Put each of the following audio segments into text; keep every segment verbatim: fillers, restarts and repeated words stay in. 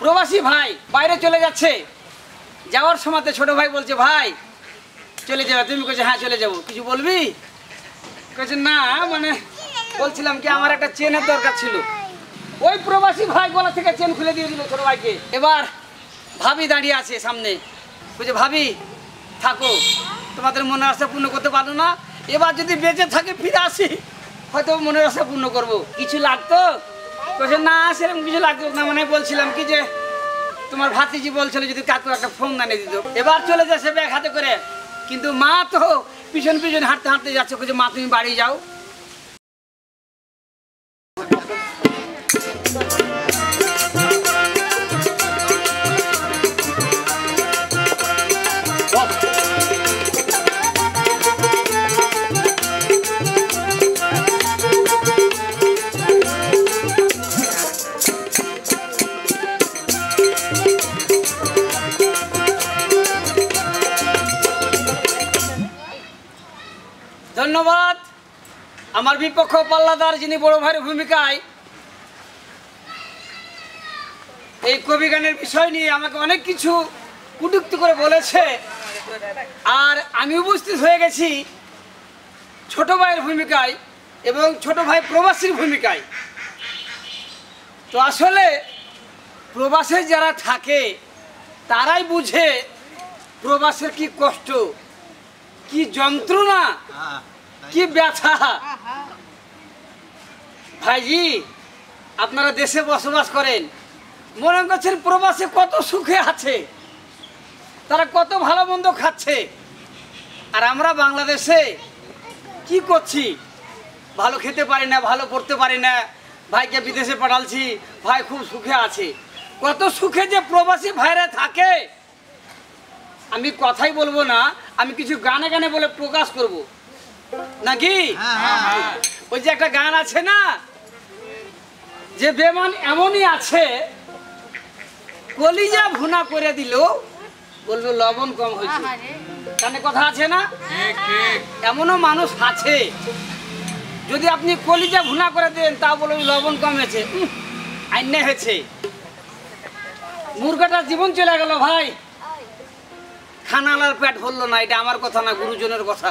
প্রবাসী ভাই বাইরে চলে যাচ্ছে, যাওয়ার সময়তে ছোট ভাই বলছে ভাই চলে যাবে, তুমি কইছো হ্যাঁ চলে যাবো, কিছু বলবি? কইছে না মানে বলছিলাম কি আমার একটা চেনের দরকার ছিল। ওই প্রবাসী ভাই গলা থেকে চেন খুলে দিয়ে দিল ছোট ভাইকে। এবার ভাবি দাঁড়িয়ে আছে সামনে, বলছে ভাবি থাকো, তোমাদের মনের আশা পূর্ণ করতে পারলো না, এবার যদি বেঁচে থাকে ফিরে আসি হয়তো মনের আশা পূর্ণ করবো। কিছু লাগতো? কইছে না সেরকম কিছু লাগতো না, মানে বলছিলাম কি যে তোমার ভাতিজি বলছিল যদি কাকু একটা ফোন আনিয়ে দিত। এবার চলে যাচ্ছে ব্যাগ হাতে করে, কিন্তু মা তো পিছন পিছন হাঁটতে হাঁটতে যাচ্ছে, কইছে মা তুমি বাড়ি যাও। ধন্যবাদ আমার বিপক্ষ পাল্লাদার, যিনি বড় ভাইয়ের ভূমিকায় এই কবি গানের বিষয় নিয়ে আমাকে অনেক কিছু কটূক্তি করে বলেছে, আর আমি উপস্থিত হয়ে গেছি ছোট ভাইয়ের ভূমিকায় এবং ছোট ভাই প্রবাসীর ভূমিকায়। তো আসলে প্রবাসে যারা থাকে তারাই বুঝে প্রবাসের কি কষ্ট, কি যন্ত্রণা, কি ব্যথা। ভাইজি আপনারা দেশে বসবাস করেন, মনে করছেন প্রবাসে কত সুখে আছে, তারা কত ভালো মন্দ খাচ্ছে, আর আমরা বাংলাদেশে কি করছি, ভালো খেতে পারি না, ভালো পড়তে পারি না, ভাইকে বিদেশে পাঠালছি, ভাই খুব সুখে আছে। কত সুখে যে প্রবাসী ভাইরা থাকে আমি কথাই বলবো না, আমি কিছু গানে গানে বলে প্রকাশ করব নাকি? ওই যে একটা গান আছে না, যে বেমান এমনই আছে কলিজা ভুনা করে দিল বলবে লবণ কম হয়েছে, কানে কথা আছে না? এমনও মানুষ আছে যদি আপনি কলিজা ভুনা করে দেন তা বলবে লবণ কম হয়েছে, আইনে হয়েছে। মুরগাটার জীবন চলে গেল ভাই, খানালার পেট ভরলো না, এটা আমার কথা না, গুরুজনের কথা,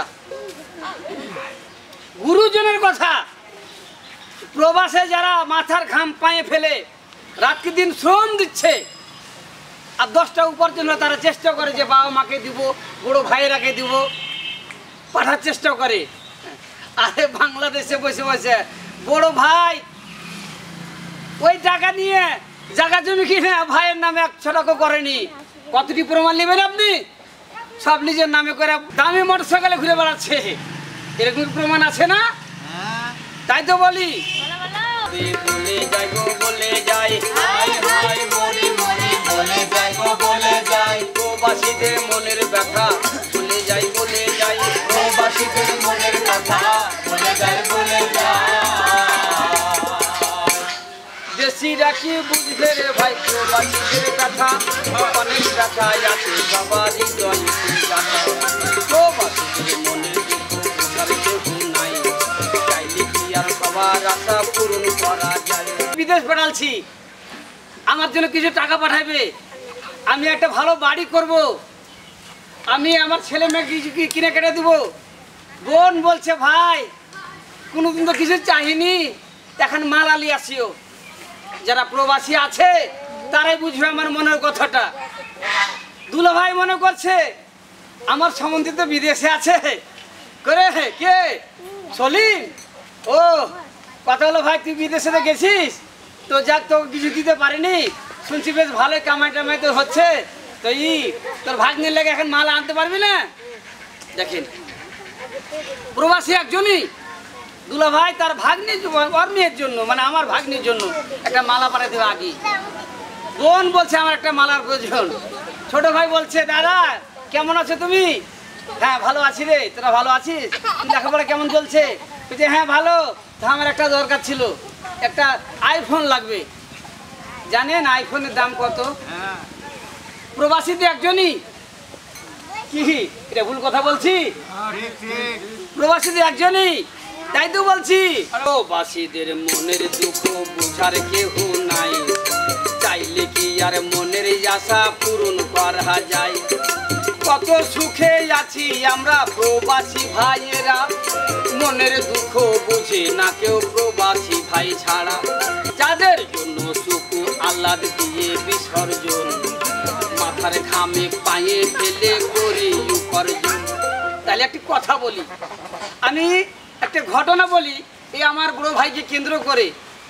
গুরুজনের কথা। প্রবাসে যারা মাথার ঘাম পায়ে ফেলে রাত্রি দিন শ্রম দিচ্ছে, আর দশটা উপার্জন তারা চেষ্টা করে যে বাবা মাকে দিব, বড় ভাইয়েরাকে দিব, পাঠার চেষ্টা করে। আরে বাংলাদেশে বসে বসে বড় ভাই ওই টাকা নিয়ে জায়গা জমি কিনে ভাইয়ের নামে একশো টাকা করেনি, কতটি প্রমাণ নেবেন আপনি? সব নিজের নামে করে দামি মোটর সাইকেলে ঘুরে বেড়াচ্ছে, এরকম প্রমাণ আছে না? তাই তো বলি বলে যাই গো বলে যাই, প্রবাসীদের মনের ব্যথা বলে যাই বলে যাই, প্রবাসীদের মনের কথা বলে যাই বলে যাই। দেশিরা কি বুঝবে রে ভাই প্রবাসীদের কথা, অনেক কথা আছে সবার হৃদয়, প্রবাসীদের মনের নাই, চাইলে কি আর সবার আশা পূরণ করা যায়? বিদেশ পাঠালছি, আমার জন্য কিছু টাকা পাঠাবে, আমি একটা ভালো বাড়ি করব, আমি আমার ছেলে মেয়েকে কিছু কিনে কেটে দেবো। বোন বলছে ভাই কোনোদিন তো কিছু চাহিনি, এখন মাল আলি আসিও। যারা প্রবাসী আছে তারাই বুঝবে আমার মনের কথাটা। দুলা ভাই মনে করছে আমার সম্বন্ধে তো বিদেশে আছে, করে কে সলিম, ও কথা হলো ভাই তুই বিদেশে তো গেছিস, তো যাক তোকে কিছু দিতে পারিনি, শুনছি বেশ ভালোই কামাই টামাই তো হচ্ছে, তো ই তোর ভাগ্নির লেগে এখন মাল আনতে পারবি না। দেখেন প্রবাসী একজনই দুলা ভাই তার ভাগ্নির ওর মেয়ের জন্য, মানে আমার ভাগ্নির জন্য একটা মালা পাঠাতে হবে আগে। বোন বলছে আমার একটা মালার প্রয়োজন, ছোট ভাই বলছে দাদা কেমন আছো তুমি? হ্যাঁ ভালো আছি রে, তোরা ভালো আছিস? লেখাপড়া কেমন চলছে? বলছে হ্যাঁ ভালো। তো আমার একটা দরকার ছিল, একটা আইফোন লাগবে। জানেন আইফোনের দাম কত? প্রবাসীতে একজনই কি এটা ভুল কথা বলছি? প্রবাসীতে একজনই, তাই তো বলছি। প্রবাসীদের মনের দুঃখ বুঝার কেউ নাই, চাই চাইলে কি আর মনের আশা পূরণ করা যায়। কত সুখে আছি আমরা প্রবাসী ভাইয়েরা, মনের দুঃখ বুঝে না কেউ প্রবাসী ভাই ছাড়া। যাদের জন্য সুখ আহ্লাদ দিয়ে বিসর্জন, মাথার ঘামে পায়ে ফেলে করি উপার্জন। তাহলে একটি কথা বলি, আমি একটা ঘটনা বলি। এই আমার বড় ভাইকে কেন্দ্র করে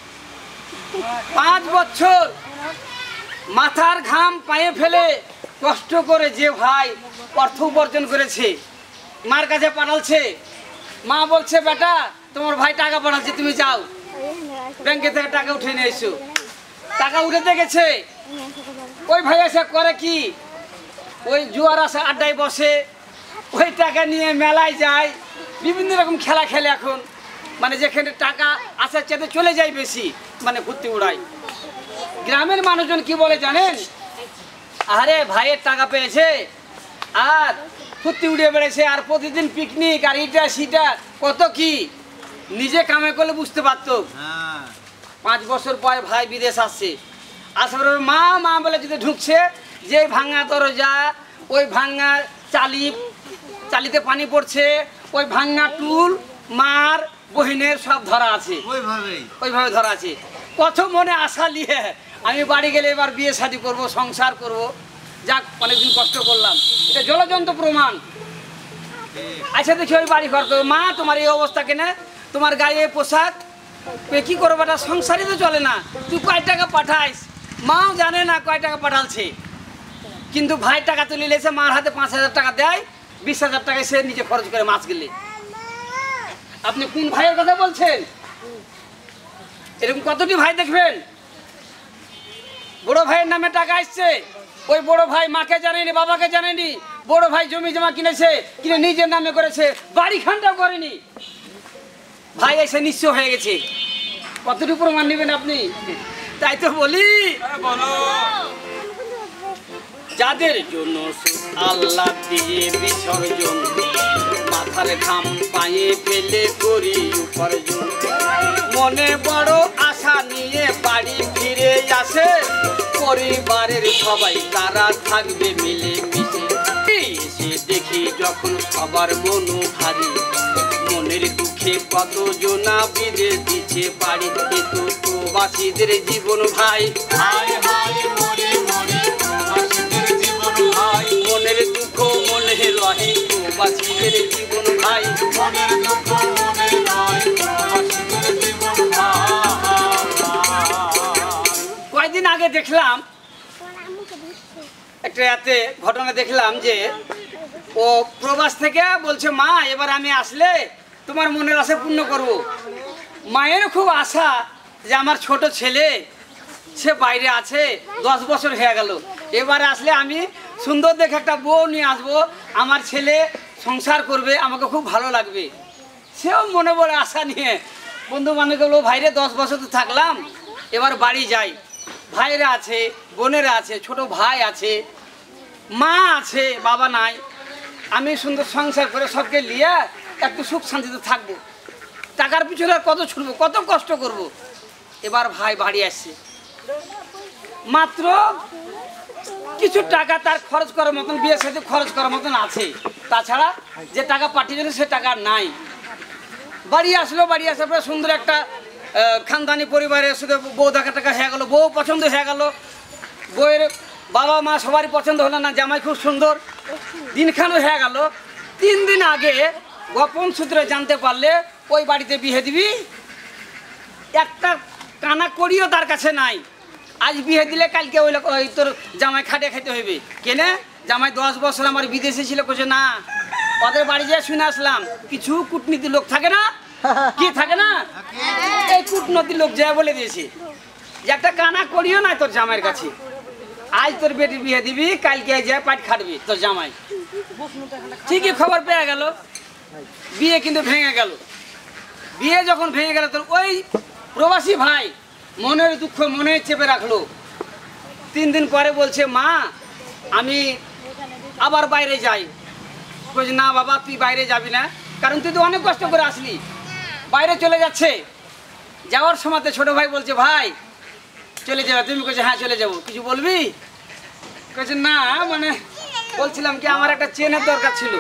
পাঁচ বছর মাথার ঘাম পায়ে ফেলে কষ্ট করে যে ভাই অর্থ উপার্জন করেছে, মার কাছে পাঠালছে। মা বলছে বেটা তোমার ভাই টাকা পাঠাচ্ছে, তুমি যাও ব্যাংকে থেকে টাকা উঠে নিয়ে এসো। টাকা উঠেতে গেছে, ওই ভাই এসে করে কি, ওই জুয়ার আসে আড্ডায় বসে, ওই টাকা নিয়ে মেলায় যায়, বিভিন্ন রকম খেলা খেলে। এখন মানে যেখানে টাকা আসার চাইতে চলে যায় বেশি, মানে ঘুরতে উড়ায়। গ্রামের মানুষজন কি বলে জানেন, আরে ভাইয়ের টাকা পেয়েছে আর ফুর্তি উড়িয়ে বেড়েছে, আর প্রতিদিন পিকনিক আর ইটা সিটা কত কি, নিজে কামে করলে বুঝতে পারতো। পাঁচ বছর পরে ভাই বিদেশ আসছে, আসার মা মা বলে যদি ঢুকছে, যে ভাঙা দরজা, ওই ভাঙা চালি, চালিতে পানি পড়ছে, ওই ভাঙা টুল, মার বহিনের সব ধরা আছে, ওইভাবে ধরা আছে। কত মনে আশা নিয়ে আমি বাড়ি গেলে এবার বিয়ে শাদী করবো, সংসার করব, যাক অনেকদিন কষ্ট করলাম, এটা জলজন্ত প্রমাণ। আচ্ছা দেখি ওই বাড়ি ঘর করবো, মা তোমার এই অবস্থা কেনে, তোমার গায়ে পোশাক কি করবো, বেটা সংসারই তো চলে না, তুই কয় টাকা পাঠাইস? মাও জানে না কয় টাকা পাঠালছে, কিন্তু ভাই টাকা তুলে নিয়েছে, মার হাতে পাঁচ হাজার টাকা দেয়, বিশ হাজার টাকায় সে নিজে খরচ করে মাছ গেলে। আপনি কোন ভাইয়ের কথা বলছেন? এরকম কতটি ভাই দেখবেন, বড় ভাইয়ের নামে টাকা আসছে, ওই বড় ভাই মাকে জানেনি, বাবাকে জানেনি, বড় ভাই জমি জমা কিনেছে, কিনে নিজের নামে করেছে, বাড়ি খানটাও করেনি, ভাই এসে নিঃস্ব হয়ে গেছে। কতটুকু প্রমাণ নেবেন আপনি? তাই তো বলি, যাদের জন্য আল্লাহ দিয়ে বিসর্জন, মাথার ঘাম পায়ে ফেলে করি উপার্জন। মনে বড় আশা নিয়ে বাড়ি ফিরে আসে, পরিবারের সবাই তারা থাকবে মিলে মিশে। এসে দেখি যখন সবার মন ভারী, মনের দুঃখে কত জনা বিদেশ দিচ্ছে বাড়ি। তো প্রবাসীদের জীবন ভাই, মনের দুঃখ মনে রহে প্রবাসীদের জীবন ভাই। কয়েকদিন আগে দেখলাম একটা এতে ঘটনা দেখলাম যে ও প্রবাস থেকে বলছে, মা এবার আমি আসলে তোমার মনের আশা পূর্ণ করব। মায়ের খুব আশা যে আমার ছোট ছেলে সে বাইরে আছে, দশ বছর হয়ে গেল, এবারে আসলে আমি সুন্দর দেখে একটা বউ নিয়ে আসবো, আমার ছেলে সংসার করবে, আমাকে খুব ভালো লাগবে। সেও মনে বড় আশা নিয়ে বন্ধু বান্ধব বললো, ভাইরে দশ বছর তো থাকলাম, এবার বাড়ি যাই। ভাইরা আছে, বোনেরা আছে, ছোট ভাই আছে, মা আছে, বাবা নাই, আমি সুন্দর সংসার করে সবকে নিয়ে একটু সুখ শান্তিতে থাকবো। টাকার পিছনে কত ছুটবো, কত কষ্ট করব। এবার ভাই বাড়ি আসছে, মাত্র কিছু টাকা তার খরচ করার মতন, বিয়ের সাথে খরচ করার মতন আছে, তাছাড়া যে টাকা পাঠিয়েছিল সে টাকা নাই। বাড়ি আসলো, বাড়ি আসার পরে সুন্দর একটা খানদানি পরিবারে শুধু বউ দেখা টাকা হয়ে গেলো, বউ পছন্দ হয়ে গেল, বউয়ের বাবা মা সবারই পছন্দ হলো না, জামাই খুব সুন্দর, দিনখানো হয়ে গেল। তিন দিন আগে গোপন সূত্রে জানতে পারলে ওই বাড়িতে বিয়ে দিবি, একটা কানা করিও তার কাছে নাই। আজ বিয়ে দিলে কালকে ওই লোক ওই তোর জামাই খাটে খেতে হইবে কেনে, জামাই দশ বছর আমার বিদেশে ছিল, কোছে না ওদের বাড়ি যেয়ে শুনে আসলাম, কিছু কূটনীতি লোক থাকে না, কি থাকে না, এই কূটনীতি লোক যা বলে দিয়েছে যে একটা কানা করিও না তোর জামাইয়ের কাছে, আজ তোর বেটির বিয়ে দিবি, কালকে যা পাট খাটবি তোর জামাই। ঠিকই খবর পেয়ে গেল, বিয়ে কিন্তু ভেঙে গেল। বিয়ে যখন ভেঙে গেল তোর ওই প্রবাসী ভাই মনের দুঃখ মনে চেপে রাখলো। তিন দিন পরে বলছে, মা আমি আবার বাইরে যাই। বলছে, না বাবা তুই বাইরে যাবি না, কারণ তুই তো অনেক কষ্ট করে আসলি। বাইরে চলে যাচ্ছে, যাওয়ার সময় ছোট ভাই বলছে, ভাই চলে যাবে। তুমি কইছো হ্যাঁ চলে যাবো, কিছু বলবি? কইছে না মানে বলছিলাম কি আমার একটা চেনের দরকার ছিল।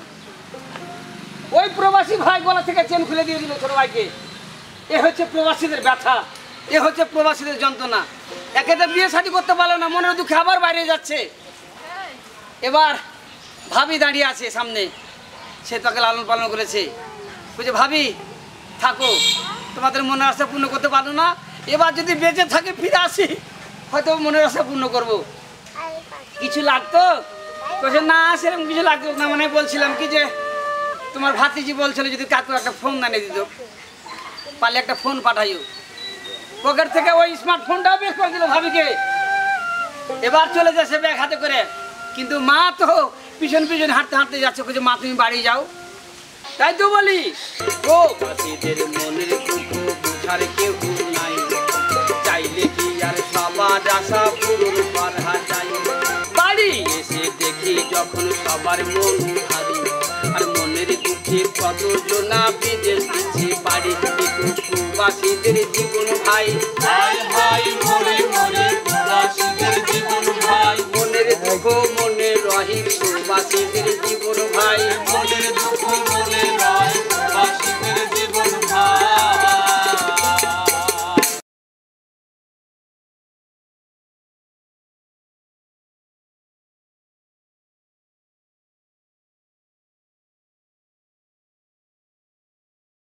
ওই প্রবাসী ভাই গলা থেকে চেন খুলে দিয়ে দিল ছোট ভাইকে। এ হচ্ছে প্রবাসীদের ব্যথা, এ হচ্ছে প্রবাসীদের যন্ত্রণা। একে তো বিয়ে শাদী করতে পারলো না, মনের দুঃখে আবার বাইরে যাচ্ছে। এবার ভাবি দাঁড়িয়ে আছে সামনে, সে তাকে লালন পালন করেছে। বলছে ভাবি থাকো, তোমাদের মনের আশা পূর্ণ করতে পারলো না, এবার যদি বেঁচে থাকে ফিরে আসি হয়তো মনের আশা পূর্ণ করবো। কিছু লাগতো? বলছে না সেরকম কিছু লাগতো না, মানে বলছিলাম কি যে তোমার ভাতিজি বলছিল যদি কাকু একটা ফোন আনিয়ে দিত, পারলে একটা ফোন পাঠাইও। পকেট থেকে ওই স্মার্টফোনটাও বের করে দিল ভাবিকে। এবার চলে যাচ্ছে ব্যাগ হাতে করে, কিন্তু মা তো পিছন পিছন হাঁটতে হাঁটতে যাচ্ছে, বলছে মা তুমি বাড়ি যাও। তাই তো বলি প্রবাসীদের মনের দুঃখ বুঝার কেউ নাই, চাইলে কি আর সবার আশা পূরণ করা যায়। বাড়ি এসে দেখি যখন সবার মন ভারী, আর মনের দুঃখে কত জনা বিদেশ দিচ্ছে বাড়ি। প্রবাসীদের জীবন ভাই, হাই হাই মরে মরে প্রবাসীদের জীবন ভাই, মনের দুঃখ মনে রহি প্রবাসীদের জীবন ভাই, মনের দুঃখ মনে রয়